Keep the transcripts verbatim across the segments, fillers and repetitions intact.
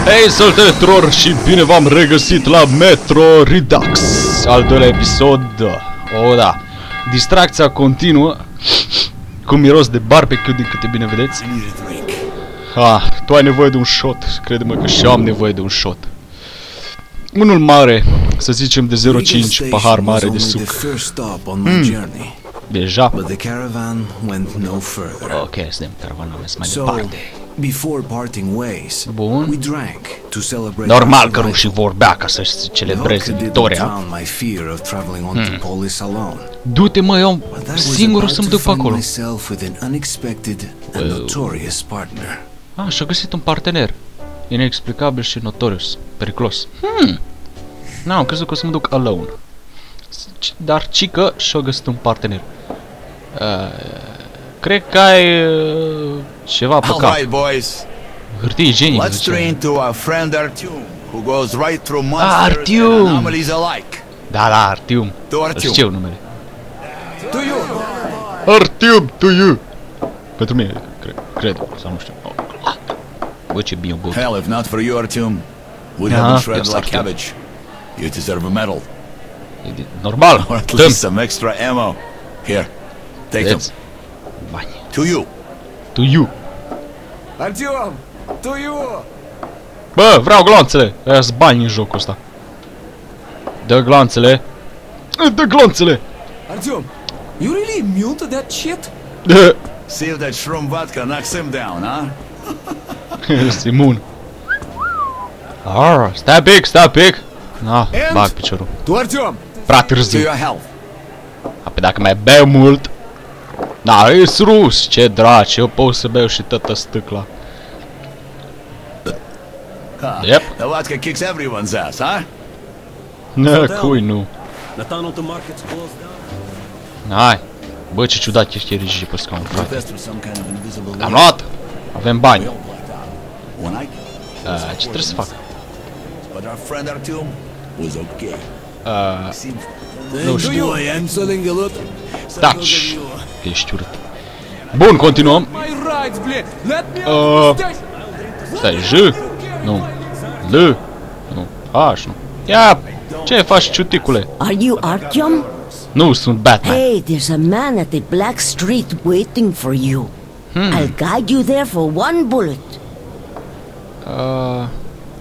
Hei, salutare tuturor și bine v-am regăsit la Metro Redux, al doilea episod. O, da, distracția continuă cu miros de barbecue, din câte bine vedeți. Ah, tu ai nevoie de un shot, crede-mă că și eu am nevoie de un shot. Unul mare, să zicem de zero virgulă cinci pahar mare de suc. Mm. Deja. Ok, suntem caravana, mers mai departe. Bun. Normal că nu și vorbea ca să-și celebreze victoria. Hmm. Du-te, mă, eu singur o să-mi duc pe acolo. Ah, și-a găsit un partener inexplicabil și notorious, periculos. Hmm. Nu, am crezut că o să mă duc alone. Dar cică și-a găsit un partener. Uh, cred că ai uh, ceva pe cap. Hârtie igienică. Ah, Artyom! Da, da, Artyom. Știu numele. Artyom, to you! Pentru mine, cred, cred, sau nu știu. Bă, ce bine băut. Hell, if not for you, Artyom, we'd have been shredded like cabbage. You deserve a medal. Normal. Or at least some extra ammo. Here, take them. Bani. To you. To you. Artyom, to you. Bă, vreau glanțele. Aia-s bani în jocul ăsta. Dă glanțele. Dă glanțele. Artyom, you really immune to that shit? See if that shroom vodka knocks him down, huh? Ești imun. Arr, stai pic, stai pic. Na, bag piciorul. Tu, Artyom. Prea târziu. Apoi dacă mai beau mult. Da, e-s rus, ce draci, eu pot să beau și tătă stâcla. Yep. The vodka kicks everyone's ass, huh? Nă, cui nu. Hai. Bă, ce ciudat ești erigi pe scaun, frate. L-am luat. Avem bani. Uh, ce trebuie să fac? Uh, nu știu. Taci. Că ești urât. Bun, continuăm. Uh, stai, J? Nu. L? Nu. H, nu. Ia, ce faci, ciuticule? Are you Artyom? Nu, sunt Batman. Hey, there's a man at the Black Street waiting for you. Hmm. I'll guide you there for one bullet. Uh...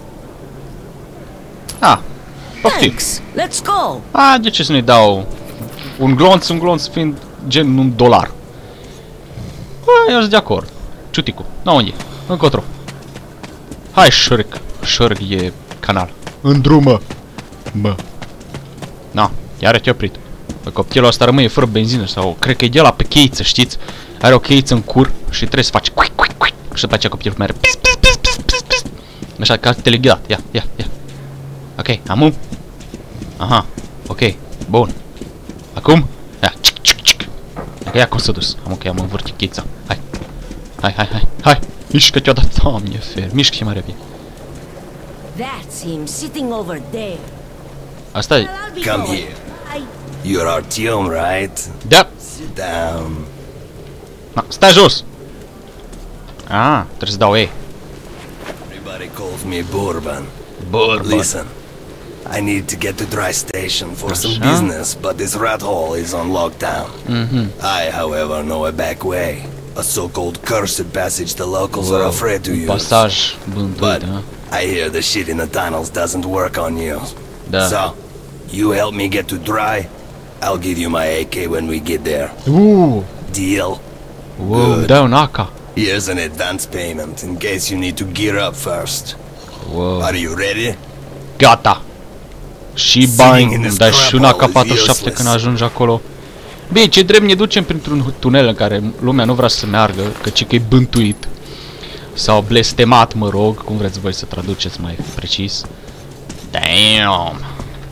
Ah, poftim. Let's go. Ah, de ce să nu-i dau un glonț, un glonț fiind gen un dolar? Ah, eu sunt de acord. Ciuticu, na unde e? Încotro. Hai, șurc. Șurc e canal. Îndrumă. Mă. Na, iar te-a oprit. Copilul ăsta rămâne fără benzină sau cred că e de ăla pe cheiță, știți? Are o cheiță în cur și trebuie să faci cuic, cuic, cuic. Și după aceea copilul merge pis, pis, pis, pis, pis, pis. Așa, ca teleghidat. Ia, ia, ia. Ok, amu. Aha, ok, bun. Acum? Ia, cic, cic, cic. Dacă ia cum s-a dus. Am ok, am învârtit cheița. Hai. Hai, hai, hai, hai. Mișcă-te odată, Doamne, fer. Mișcă-te mai repede. That's him sitting over there. Asta e. Come here. You're Artyom, right? Da. Sit down. Na, stai jos. Ah, trebuie să dau E. Everybody calls me Bourbon. Bourbon. Listen, I need to get to Dry Station for some business, but this rat hole is on lockdown. Mm-hmm. I, however, know a back way. A so-called cursed passage the locals are afraid to use. Pasaj bântuit, But ha? I hear the shit in the tunnels doesn't work on you. Da. So, you help me get to Dry, I'll give you my A K when we get there. Uuu. Deal? Wow, îmi dai un A K. Here's an advance payment in case you need to gear up first. Wow. Are you ready? Gata. Și bani, îmi dai și un A K patruzeci și șapte când ajungi acolo. Bine, ce drept ne ducem printr-un tunel în care lumea nu vrea să meargă, căci că e bântuit. Sau blestemat, mă rog, cum vreți voi să traduceți mai precis. Damn.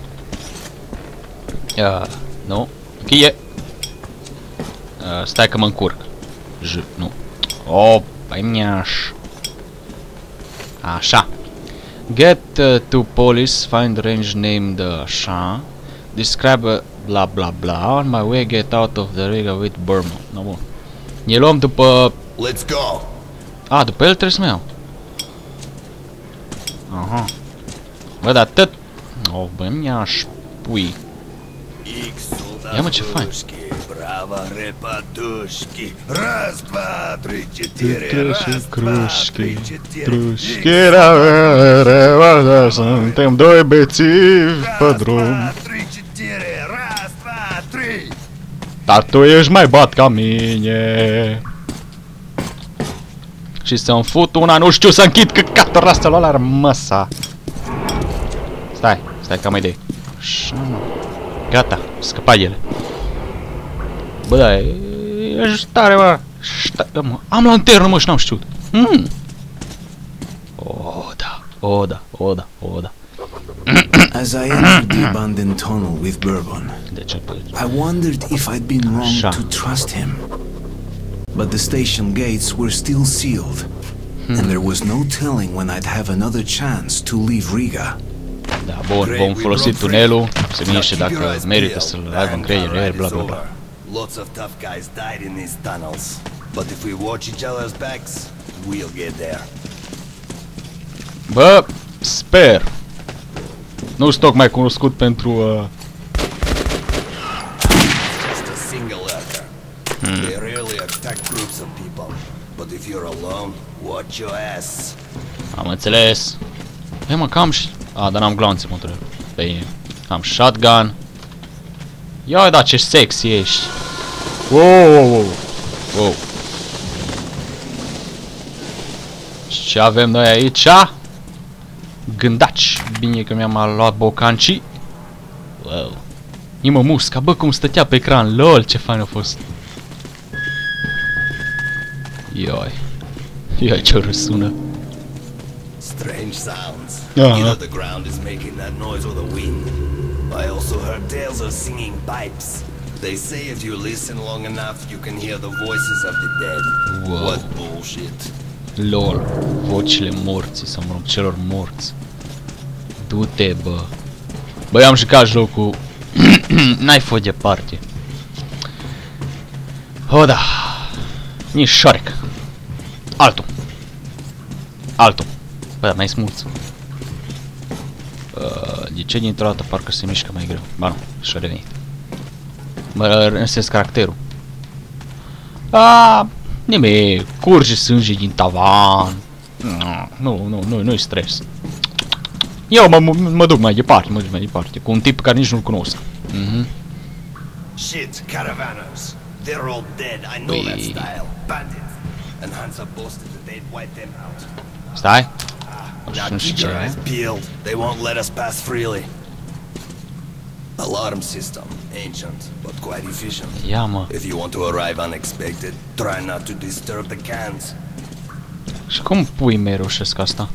Uh, nu. Cheie. Uh, stai că mă încurc. J, nu. Oh, băiaș. Așa. Get uh, to police, find range named așa. Describe uh, bla bla bla. On my way, get out of the rig with Burma. No, bun. Ne luăm după... Let's go. A, după el trebuie să mă iau. Aha. Bă, dar tot... Oh, bă, mi-aș pui. Ia mă, ce fain. Bravo, repatușchi. Раз, два, три, четыре. Раз, два, три, четыре. Suntem doi bețivi pe drum. Dar tu ești mai bat ca mine. Și să-mi fut una, nu știu să închid căcatul ăsta la armăsa. Stai, stai că am idee. Așa, mă. Gata, scăpa ele. Bă, da, ești tare, mă. Mă. Am lanternă, mă, și n-am știut. Mm. O, da, o, da, o, da, o, da. As I entered the abandoned tunnel with Bourbon, De ce? I wondered if I'd been wrong Așa. to trust him. But the station gates were still sealed, and there was no telling when I'd have another chance to leave Riga. Da, bun, vom folosi tunelul. Se niște dacă merită să-l aibă încredere, bla bla bla. Lots of tough guys died in these tunnels, but if we watch each other's backs, we'll get there. Bă, sper. Nu sunt tocmai cunoscut pentru... Uh... Just a single lurker. They rarely attack groups of people, but if you're alone, watch your ass. Am înțeles. E mă, cam și... A, dar n-am glanțe, mă, trebuie. Bine. Am shotgun. Ia, da, ce sexy ești. Wow, wow, wow. Wow. Și ce avem noi aici? Gândaci. Bine că mi-am luat bocancii. Wow. E mă musca, bă, cum stătea pe ecran. Lol, ce fain a fost. Ioi. Ioi, ce răsună. Strange sounds. Uh-huh. Either the ground is making that noise or the wind. I also heard tales of singing pipes. They say if you listen long enough, you can hear the voices of the dead. Wow. What bullshit. Lol, vocile morții, sau mă rog, celor morți. Du-te, bă. Băi, am jucat jocul. N-ai fost departe. O, da. Nici șoarec. Altul. Altul. Bă, mai smulț. Uh, de ce dintr-o dată parcă se mișcă mai greu? Ba nu, și-a revenit. Mă răsesc caracterul. Aaaa, nimic, curge sânge din tavan. Nu, nu, nu, nu-i stres. Eu mă, mă duc mai departe, mă duc mai departe, cu un tip care nici nu-l cunosc. Mhm. Shit, caravanners. They're all dead. I know that style. Bandits. And Hansa boasted that they'd wipe them out. Stai. Now keep your eyes peeled. They won't let us pass freely. Alarm system. Ancient, but quite efficient. Ia, mă. If you want to arrive unexpected, try not to disturb the cans. Și cum pui mei reușesc asta?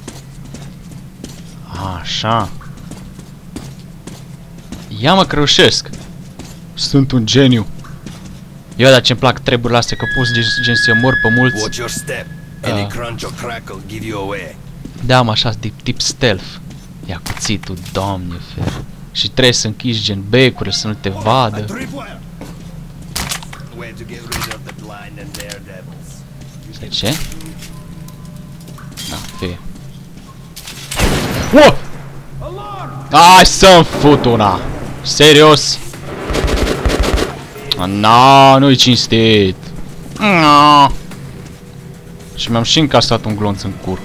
Așa. Ia, mă, că reușesc. Sunt un geniu. Eu, dar ce-mi plac treburile astea, că poți gen să mor pe mulți. Watch your step. Any crunch or crack will give you away. Da, mă, așa, tip, tip stealth. Ia cuțitul, doamne, fer. Și trebuie să închizi gen becurile să nu te vadă. De ce? Da, fie. Wow! Hai să-mi fut una! Serios? Na, nu-i cinstit. Na. Și mi-am și încasat un glonț în cur.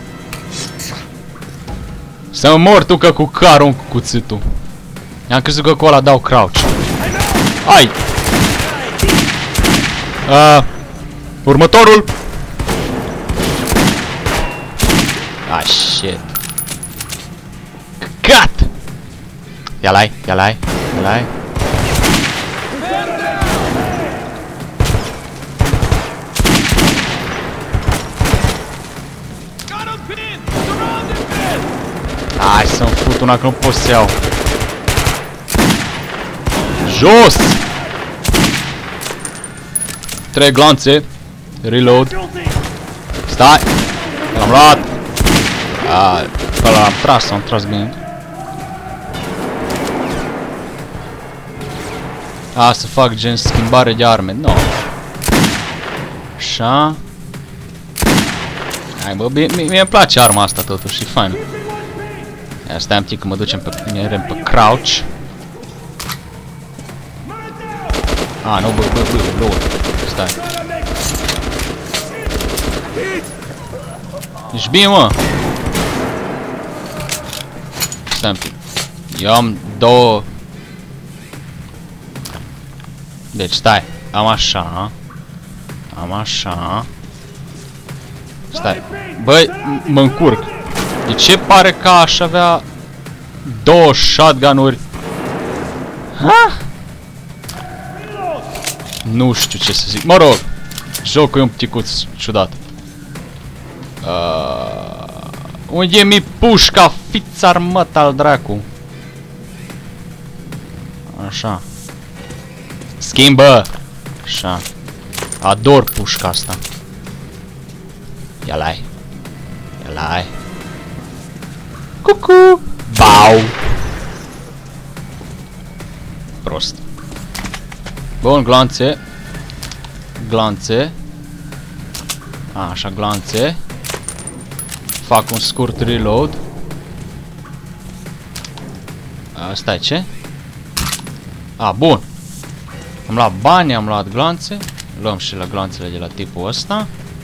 Să mor tu că cu carul cu cuțitul. I-am crezut că cu ăla dau crouch. Hai! Uh, următorul! Ah, shit. Căcat! Ia l-ai, ia l-ai, ia l-ai. Hai să-mi fut una că nu pot să iau. Jos! Trei glanțe. Reload. Stai! L-am luat! Ah, ăla l-am tras, am tras bine. A, să fac gen schimbare de arme. No. Așa. Hai bă, mie îmi place arma asta totuși, e faină. Ia, stai un pic că mă ducem pe, merem pe crouch. A, nu, bă, bă, bă, bă, stai. Ești bine, mă? Stai un pic. Eu am două... Deci, stai. Am așa. Am așa. Stai. Băi, mă încurc. De ce pare că aș avea două shotgun-uri? Ha? Nu știu ce să zic. Mă rog, jocul e un pticuț ciudat. Uh, unde e mi pușca? Fiți armăt al dracu. Așa. Schimbă. Așa. Ador pușca asta. Ia-l-ai. Ia-l-ai. Cucu. Bau. Prost. Bun, glanțe. Glanțe. A, așa, glanțe. Fac un scurt reload. A, stai, ce? A, bun. Am luat bani, am luat glanțe. Luăm și la glanțele de la tipul ăsta.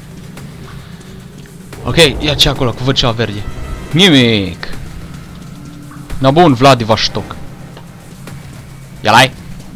Ok, ia ce acolo, cu vârcea verde. Nimic. Na bun, Vladivostok. Ia-l-ai.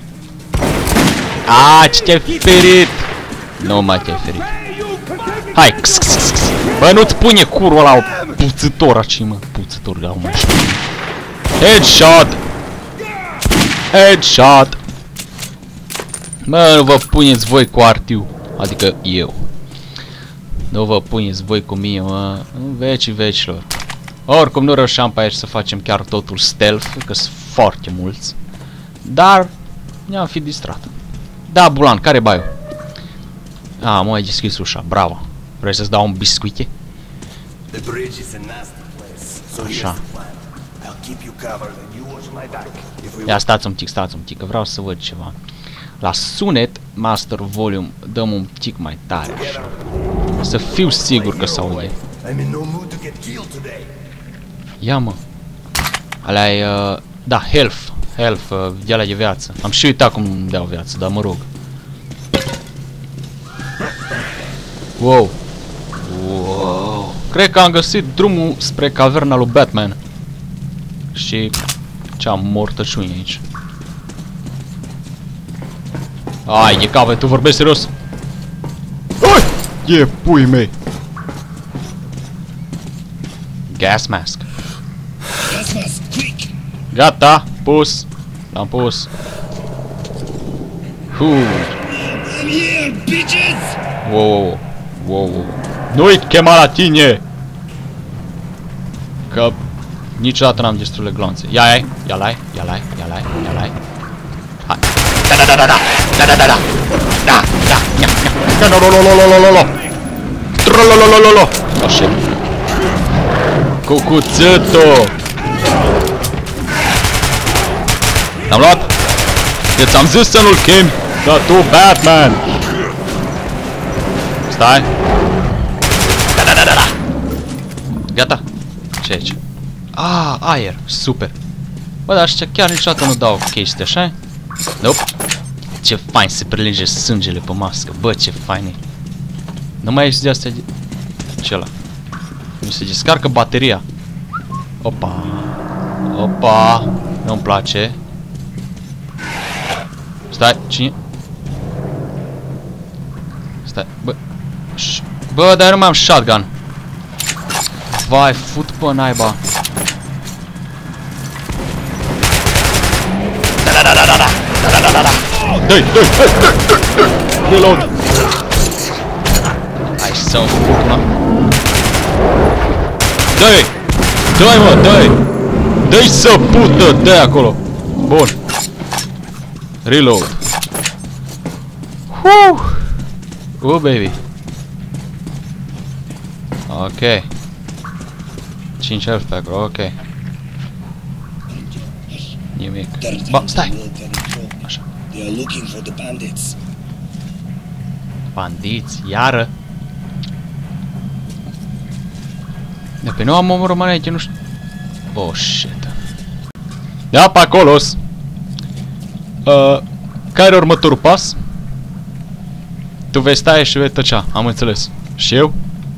A, ce te-ai ferit. Nu mai te-ai ferit. Hai, x, x, x, x. Bă, nu-ți pune curul ăla o puțător aici, mă. Puțător, gau, mă. Headshot. Headshot. Bă, nu vă puneți voi cu artiu. Adică eu. Nu vă puneți voi cu mine, mă. În vecii vecilor. Oricum nu reușeam pe aici să facem chiar totul stealth, că sunt foarte mulți. Dar ne-am fi distrat. Da, Bulan, care baiu? A, mă, ai deschis ușa, bravo. Vrei să-ți dau un biscuite? Așa. Ia, stați un tic, stați un tic, că vreau să văd ceva. La sunet, Master Volume, dăm un tic mai tare, așa. Să fiu sigur că s-aude. Ia, mă. Alea-i, uh, da, health. Health, uh, viala de viață. Am și uitat cum îmi deau viață, dar mă rog. Wow. Wow. Cred că am găsit drumul spre caverna lui Batman. Și ce-am mortăciuni aici. Ai, e cave, tu vorbești serios? Ai! E pui mei. Gas mask. Gata, pus. L-am pus. Hu. Wow, wow, wow. Nu-i chema la tine. Că niciodată n-am destule glanțe. Ia-i, ia-l-ai, ia-l-ai, ia-l-ai, ia-l-ai. Hai. Da, da, da, da, da. Da, da, da, da. Da, da. Ia, ia. No, no, no, no, no, no, no. Trolololololo. Așa. Cucuțătul. L-am luat? Eu ți-am zis să nu-l chemi, dar tu, Batman! Stai! Da, da, da, da, da! Gata? Ce aici? Ah, aer! Super! Bă, dar ăștia chiar niciodată nu dau chestii, așa? Nope! Ce fain se prelinge sângele pe mască, bă, ce fain e! Nu mai ești de astea de... Ce ăla? Mi se descarcă bateria! Opa! Opa! Nu-mi place! Stai, cine? Stai, bă. Bă, dar eu nu mai am shotgun. Vai, fut pe naiba. Da, da, da, da, da, da, da, da, da, da. Dă-i, dă-i, dă-i, reload. Hai să-mi fut, mă. Dă-i, dă-i, mă, dă-i. Dă-i să pută, dă-i acolo. Bun. Reload. Woo! Oh, baby. Ok. cinci health pe acolo, ok. Nimic. Ba, stai! Așa. Bandiți, iară. De pe nu am omorât mane aici, nu știu. Oh, shit. Ia pe acolo. Uh, care e următorul pas? Tu vei sta și vei tăcea, am înțeles. Și eu?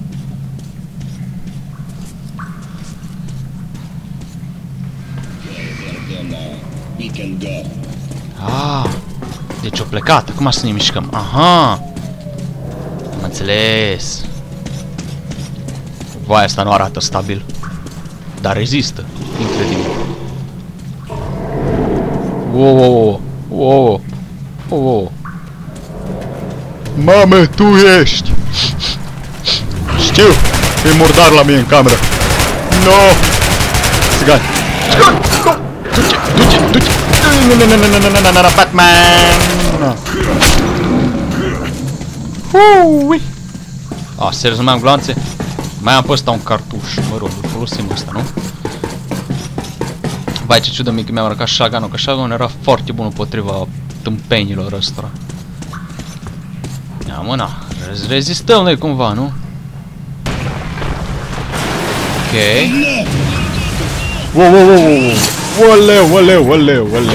Ah, deci o plecat, acum să ne mișcăm. Aha! Am înțeles. Vai, asta nu arată stabil. Dar rezistă. Incredibil. Wow, wow, wow, wow, wow. Mame, tu ești! Știu! E murdar la mine în cameră. No! Țigani! Țigani! No! Du-te! Du-te! Du-te! Nu, nu, nu, nu, nu, nu, nu, nu, nu, Batman! Ui! A, serios, nu mai am gloanțe? Mai am pe ăsta un cartuș. Mă rog, îl folosim ăsta, nu? Vai, ce ciudă mică mi-am arăcat shotgun-ul, că shotgun-ul era foarte bun împotriva tâmpenilor ăstora. Ia, mă, na, rezistăm noi cumva, nu? Ok. Wow, wow, wow, wow. Oleu, oleu, oleu, oleu.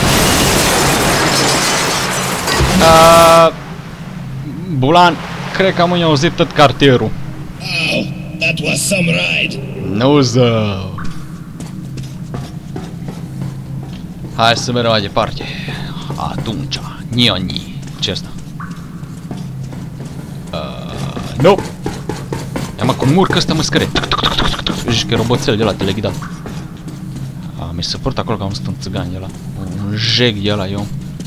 Uh, Bulan, cred că am auzit tot cartierul. Wow, that was some ride. Nu zău. Hai să mergem mai departe. Atunci, nioni. Ce asta? Uh, nu. Ia mă, cum urcă ăsta mă scăre. Zici că e roboțel de ăla teleghidat. A, mi se port acolo că am stat un țigan de ăla. Un jeg de ăla eu.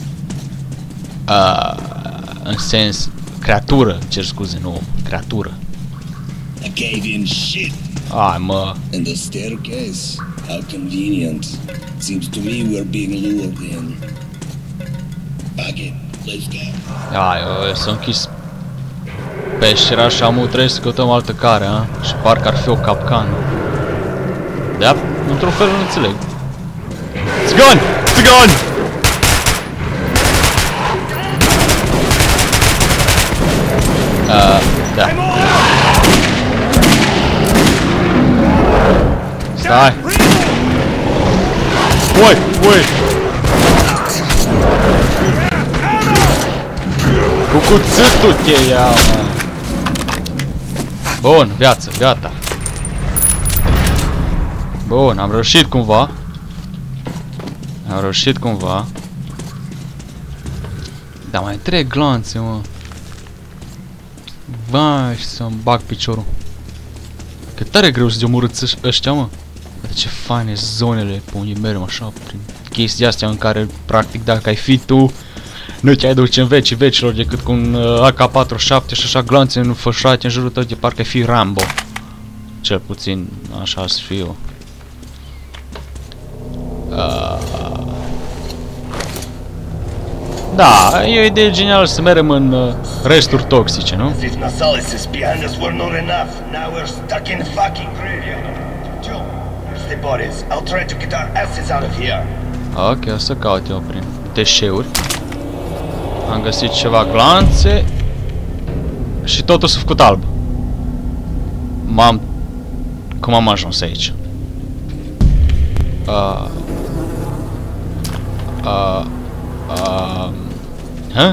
Uh, în sens, creatură, cer scuze, nu om, creatură. A cave in shit. Ai, mă. And the staircase. How convenient. Seems to me we're being lured in. Fuck it, let's go. Ai, s-a închis peștera și amu trebuie să căutăm altă care, a? Și parcă ar fi o capcană. Da, într-un fel nu înțeleg. Țigani! Țigani! Uh, da. Stai! Ui, ui! Cu cuțitul te ia, mă! Bun, viață, gata! Bun, am reușit cumva. Am reușit cumva. Dar mai trec glanțe, mă. Vai, să-mi bag piciorul. Că tare greu să-i omorâți ăștia, mă. Uite ce faine zonele pe unde mergem așa, prin chestia astea în care, practic, dacă ai fi tu, nu te-ai duce în vecii vecilor decât cu un uh, A K patruzeci și șapte și așa glanțe înfășurate în jurul tău, de parcă ai fi Rambo. Cel puțin, așa să fiu eu. Uh, da, e o idee genială să mergem în uh, resturi toxice, nu? If Nasalis behind us were not enough, now we're stuck in fucking graveyard. Joe, where's the bodies? I'll try to get our asses out of here. Ok, o să caut eu prin deșeuri. Am găsit ceva glanțe și totul s-a făcut alb. M-am... Cum am ajuns aici? Uh... Uh... Uh... Hă?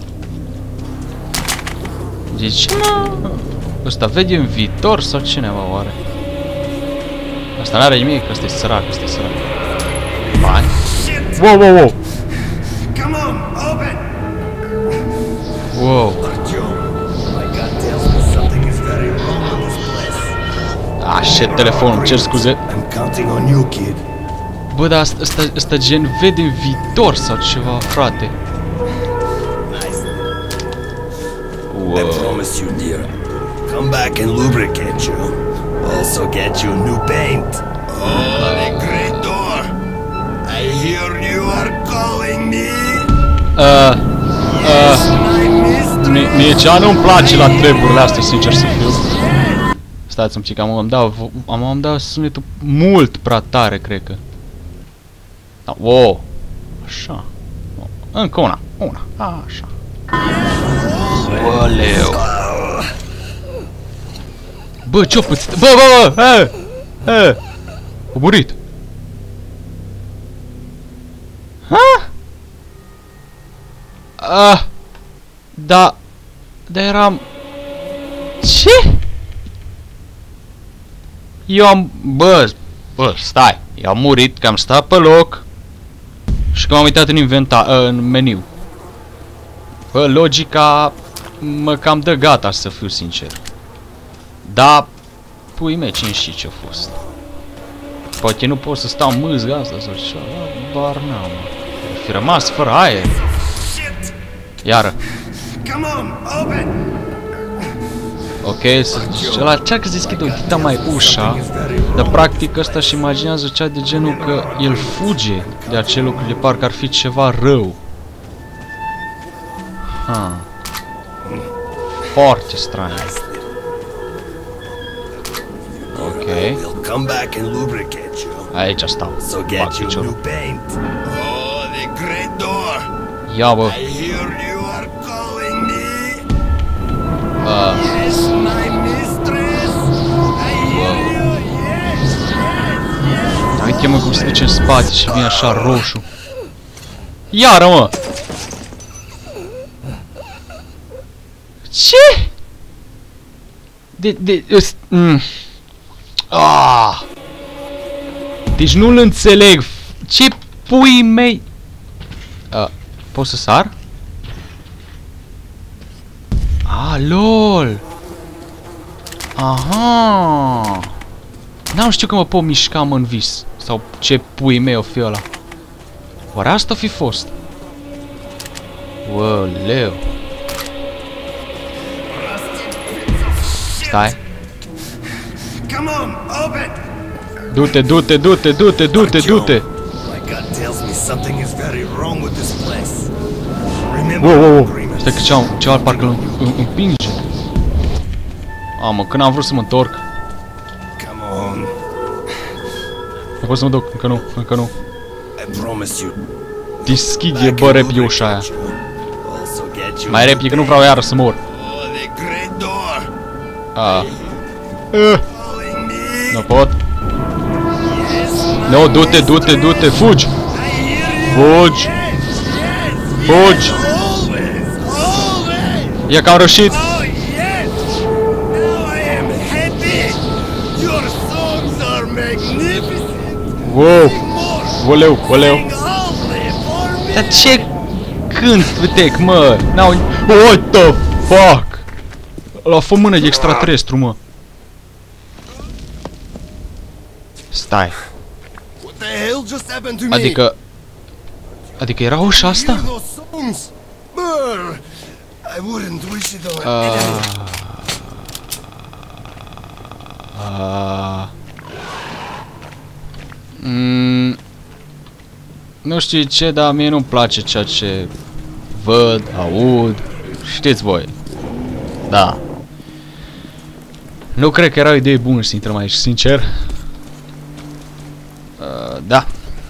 Deci, mă... Ăsta vede în viitor sau cineva oare? Asta n-are nimic, ăsta e sărac, ăsta e sărac. Bani? Wow, wow, wow! Come on, open! Wow! My God tells me something is very wrong in this place. Ah, shit, telefonul, cer scuze. I'm counting on you, kid. Bă, dar asta, asta, asta gen vede în viitor sau ceva, frate. Wow. I promise you, dear. Come back and lubricate you. Also get you new paint. Oh, the great door. I hear you are calling me. Uh, uh, nici a nu-mi place la treburile astea, sincer să fiu. Stați un pic, am am dau, am am dau sunetul mult prea tare, cred că. Da, wow. Așa. Încă una, una, așa. Oleu. Bă, ce-o puțit? Bă, bă, bă, e, e, A murit. Ha? Ah. Da. Da eram... Ce? Eu am... Bă, bă, stai. Eu am murit, că am stat pe loc și că m-am uitat în inventa... în meniu. Bă, logica mă cam dă gata, să fiu sincer. Da, pui mei, cine știe ce-a fost. Poate nu pot să stau mâzga asta sau ceva, bar n-am. Ar fi rămas fără aer. Iară. Ok, ăla încearcă să deschidă o dita mai ușa, dar practic ăsta și imaginează cea de genul că el fuge de acel lucru, de parcă ar fi ceva rău. Ha. Foarte straniu. Ok. Aici stau. Fac piciorul. Ia, bă. Uh. Uite, mă, cum se duce în spate și vine așa roșu. Iară, mă! Ce? De, de, ăst, mm. Ah. Deci nu-l înțeleg. Ce pui mei? Uh, pot să sar? Ah, lol. Aha. N-am știu că mă pot mișca, mă, în vis. Sau ce pui mei o fi ăla. Oare asta o fi fost? Uăleu. Stai. Du-te, du-te, du-te, du-te, du-te, du-te. Wow, wow, wow. Stai că ceva, ceva parcă îl împinge. A, mă, când am vrut să mă întorc. Nu pot să mă duc, încă nu, încă nu. Deschide, bă, repede ușa aia. Mai repede, că nu vreau iară să mor. A. Uh. Nu pot. Nu, du-te, du-te, du-te, fugi! Fugi! Fugi! Ia că am reușit! Wow! Oleu, oleu! Dar ce cânt, vitec, mă? N-au... What the fuck? Ăla a fost mână de extraterestru, mă. Stai. Adică... Adică era ușa asta? Uh, uh, mm, nu știu ce, dar mie nu-mi place ceea ce văd, aud. Știți voi. Da. Nu cred că era o idee bună să intrăm aici, sincer. Uh, da.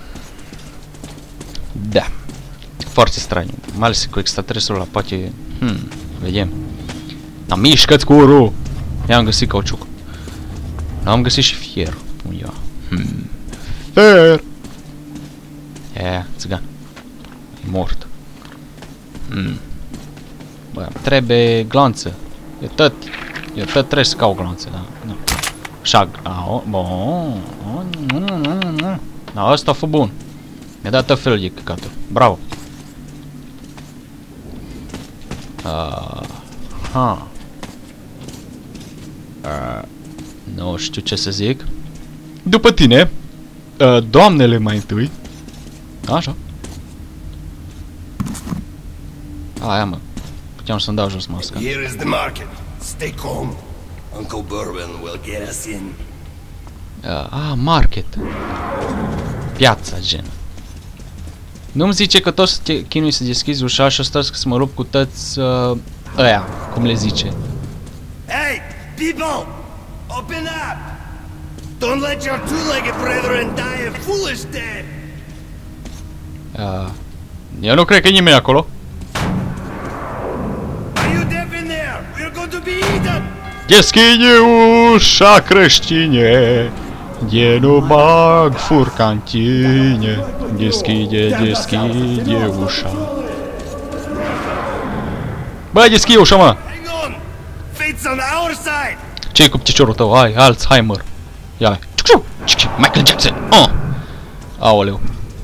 Da. Foarte straniu. Mai ales cu extraterestrul ăla, poate... Hmm, vedem. Dar mișcă-ți curul! I-am găsit cauciuc. Am găsit și fier. Undeva. Hmm. Fier! E, țigan. E mort. Hmm. Bă, trebuie glanță. E tot... Eu tot trebuie să caut glanțe, da. Da. Așa, bun. Da, ăsta a fost bun. Mi-a dat tot felul de căcaturi. Bravo. Uh, ha. Uh, nu știu ce să zic. După tine, uh, doamnele mai întâi. Așa. Aia, mă. Puteam să-mi dau jos masca. Here is the market. Stay calm. Uncle Bourbon will get us in. Uh, ah, market. Piața, gen. Nu-mi zice că tot să te chinui să deschizi ușa și o să să mă lupt cu toți uh, ăia, cum le zice. Hey, people! Open up! Don't let your two-legged brethren die a foolish death! Uh, eu nu cred că e nimeni acolo. Are you deaf in there? We're going to be eaten! Deschide ușa, creștine! Eu nu bag furca în tine. Deschide, deschide ușa. Băi, deschide ușa, mă! Hang on! Fate's on our side! Ce-i cu piciorul tău? Ai Alzheimer. Ia-le. Michael Jackson. Oh! Aoleu.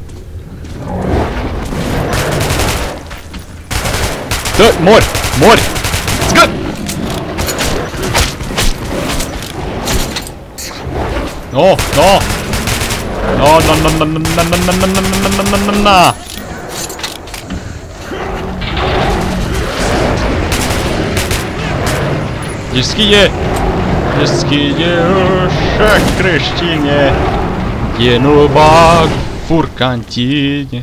Dă, mori! Mori! Zgă! No, no! No, no, no, no, no, no, no, no, no, no, no, no, no, no. Deschide! Deschide ușa, creștine! Eu nu bag furca în tine.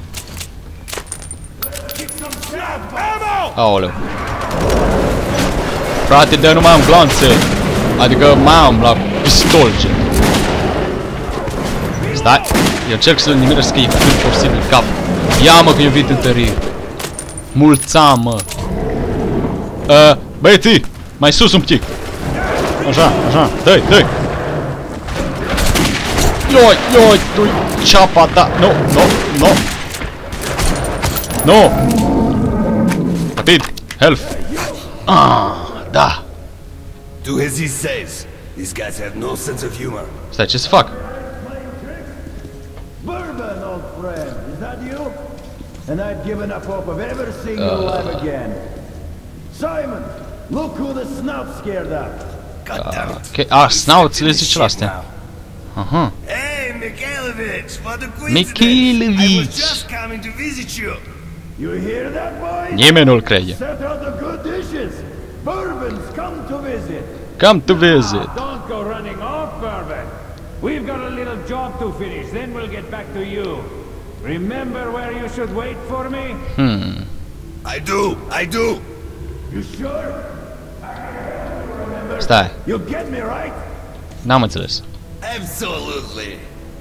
Aoleu. Frate, de nu mai am glanțe. Adică mai am la pistol, gen. Stai, eu încerc să-l nimeresc cât cât posibil cap. Ia mă că eu vin întăriri. Mulțam, mă. Uh, băieții, mai sus un pic. Așa, așa, dă-i, dă-i. Ioi, ioi, tu-i ceapa ta. Nu, nu, nu. Nu. Rapid, health. Ah, da. Do as he says. These guys have no sense of humor. Stai, ce să fac? Bourbon, old friend, is that you? And I've given up hope of ever seeing you alive again. Simon, look who the snout scared up. God damn it. Ok, a, snout le zice la astea. Aha. Hey, Mikhailovich, what a coincidence. Mikhailovich. I was just coming to visit you. You hear that, boy? Nimeni nu-l crede. Set out the good dishes. Bourbon's come to visit. Come to visit. Don't go running off, Bourbon. We've got a little job to finish, then we'll get back to you. Remember where you should wait for me? Hmm. I do, I do. You sure? Stai, You get me right? n-am înțeles. Absolutely.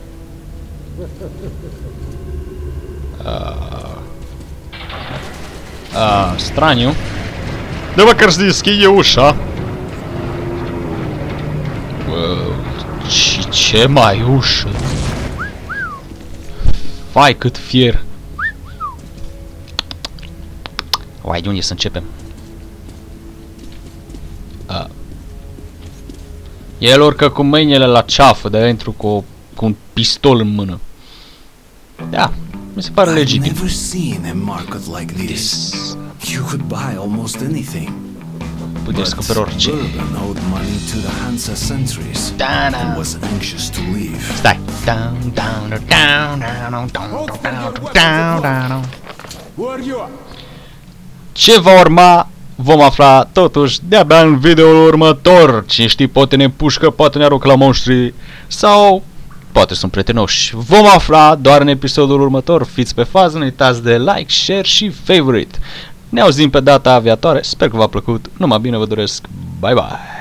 Ah, straniu. De măcar să deschide ușa. Wow. Și ce mai ușă. Vai, cât fier. Uai, de unde să începem? Ah. El urcă cu mâinile la ceafă, dar intru cu, cu un pistol în mână. Da, mi se pare I've legitim. never seen a market like this. You could buy almost anything. Puteți cumpăra orice. Bourbon owed money to the Hansa sentries Da-da. and was anxious to leave. Stai. Down, down, down, down, down, down, down, down, down. Who are you? Ce va urma vom afla totuși de-abia în videoul următor. Cine știe, poate ne pușcă, poate ne aruncă la monștri sau poate sunt prietenoși. Vom afla doar în episodul următor. Fiți pe fază, nu uitați de like, share și favorite. Ne auzim pe data viitoare. Sper că v-a plăcut. Numai bine vă doresc. Bye bye.